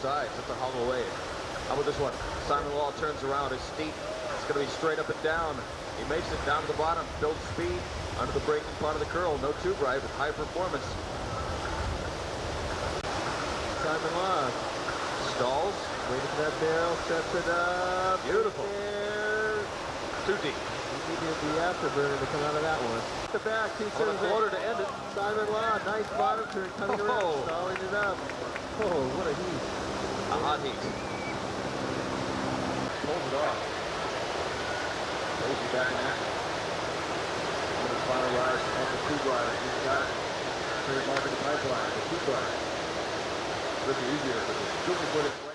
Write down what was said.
sides. That's a hollow wave. How about this one? Simon Law turns around. It's steep. It's going to be straight up and down. He makes it down to the bottom. Builds speed under the braking part of the curl. No tube ride, but high performance. Simon Law stalls. Waiting for that barrel. Sets it up. Beautiful. There. Too deep. He needed the afterburner to come out of that one. The back. On the quarter to end it. Simon Law. Nice bottom turn coming around. Stalling it up. Oh, what a heat. A hot heat. Pulls it off. Lazy back in action. I'm going to finalize on the tube rider. He's got it. Third mark in the pipeline. The tube rider. A little easier, but the super